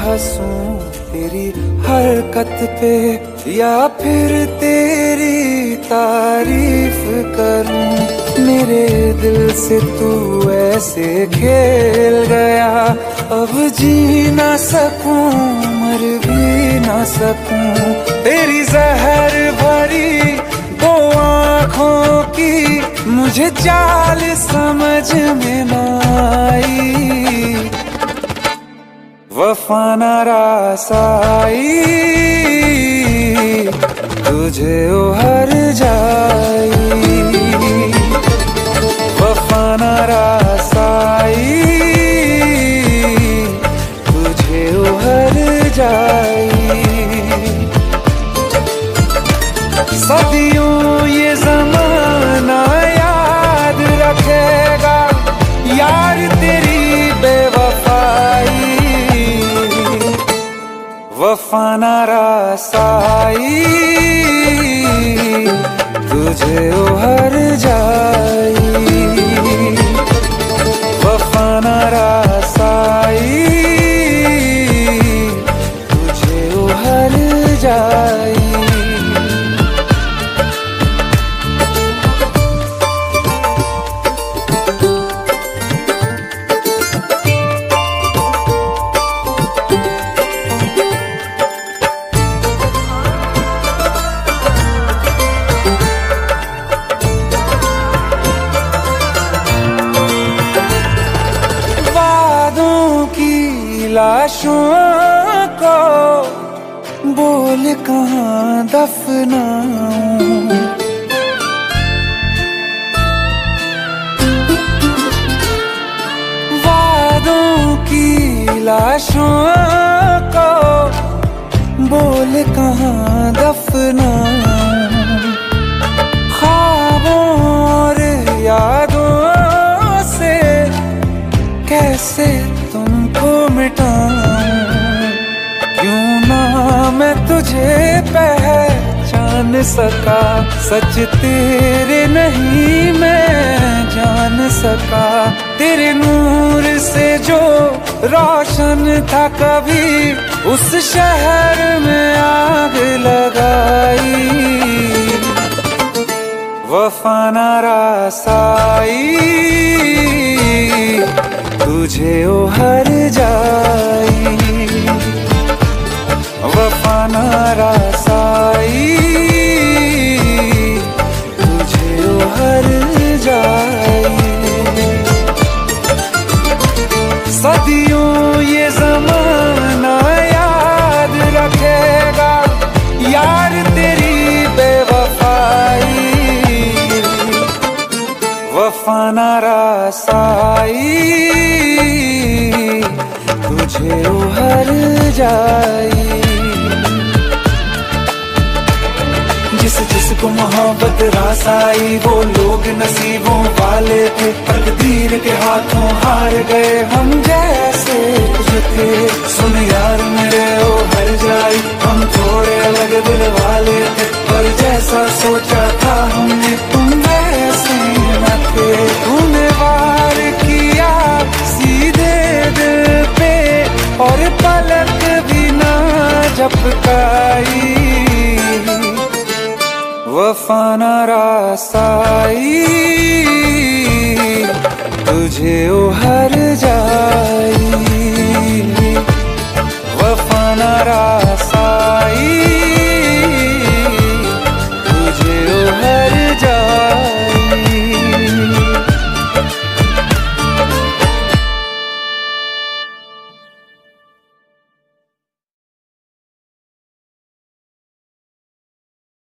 हंसूं तेरी हरकत पे या फिर तेरी तारीफ करूं। मेरे दिल से तू ऐसे खेल गया, अब जी ना सकूं मर भी ना सकूं। तेरी जहर भरी दो आँखों की मुझे चाल समझ में ना आई। वफा ना रास आई तुझे उहर जाई। वफा ना रास आई तुझे उहर जाई। सदियों ये ज़माना याद रखेगा यार तेरी बेवफाई। वफा ना रास आई तुझे उहर जाई। वफा ना रास आई तुझे उहर जाई। लाशों को बोल कहाँ दफनाऊं। वादों की लाशों को बोल कहाँ दफनाऊं। ख्वाबों और यादों से कैसे तुमको मिटाऊं। क्यों ना मैं तुझे पहचान सका, सच तेरे नहीं मैं जान सका। तेरे नूर से जो रोशन था कभी उस शहर में आग लगाई। वफा ना रास आई तुझे उहर जाई। वफा ना रास आई तुझे उहर जाई। सदियों ये ज़माना याद रखेगा यार तेरी बेवफाई। वफा ना रास आई तुझे उहर जाई। जिसको मोहब्बत रास आई वो लोग नसीबों वाले थे। तकदीर के हाथों हार गए हम जैसे जो थे। सुन यार मेरे उहर जाई हम थोड़े अलग दिल वाले थे, पर जैसा सोचा था हमने तुम वैसे न थे। तूने वार किया सीधे दिल पे और पलक भी ना झपकाई। वफा ना रास आई तुझे उहर जाई। वफा ना रास